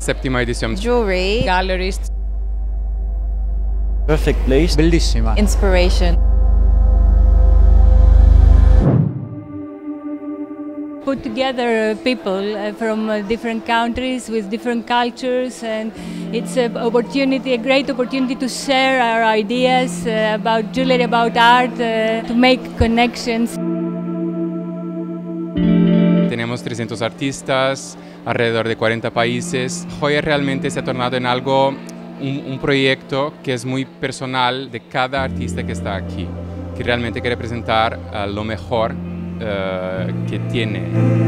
Settima edizione. Jewelry. Gallerist. Perfect place. Bellissima. Inspiration. Put together people from different countries with different cultures, and it's a great opportunity to share our ideas about jewelry, about art, to make connections. Tenemos 300 artistas, alrededor de 40 países. Joya realmente se ha tornado en algo, un proyecto que es muy personal de cada artista que está aquí, que realmente quiere presentar lo mejor que tiene.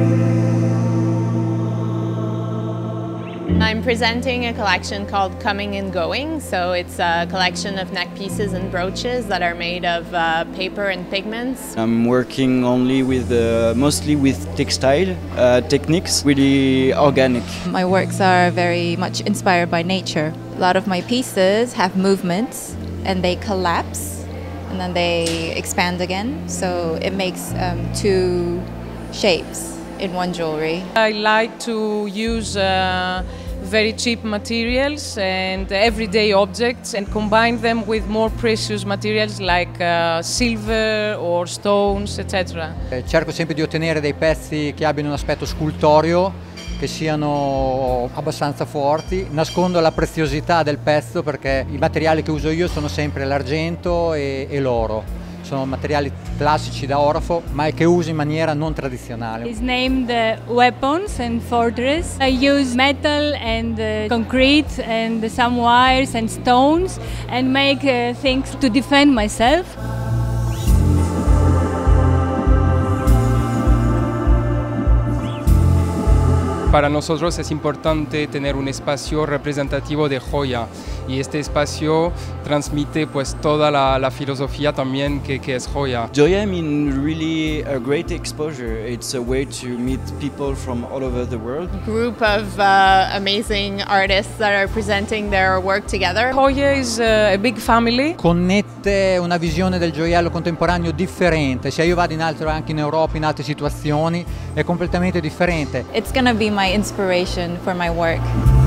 I'm presenting a collection called Coming and Going, so it's a collection of neck pieces and brooches that are made of paper and pigments. I'm working only with, mostly with textile techniques, really organic. My works are very much inspired by nature. A lot of my pieces have movements and they collapse and then they expand again, so it makes two shapes in one jewelry. I like to use very cheap materials and everyday objects and combine them with more precious materials like silver or stones, etc. Cerco sempre di ottenere dei pezzi che abbiano un aspetto scultoreo, che siano abbastanza forti. Nascondo la preziosità del pezzo perché i materiali che uso io sono sempre l'argento e l'oro. Sono materiali classici da orafo, ma che uso in maniera non tradizionale. It's named Weapons and Fortress. I use metal and concrete and some wires and stones and make things to defend myself. Para nosotros es importante tener un espacio representativo de joya y este espacio transmite pues toda la filosofía también que es joya. Joya, I mean, really a great exposure. It's a way to meet people from all over the world. A group of amazing artists that are presenting their work together. Joya is a big family. Connette una visione del gioiello contemporaneo differente. Se io vado anche in Europa, in altre situazioni, è completamente differente. It's gonna be my inspiration for my work.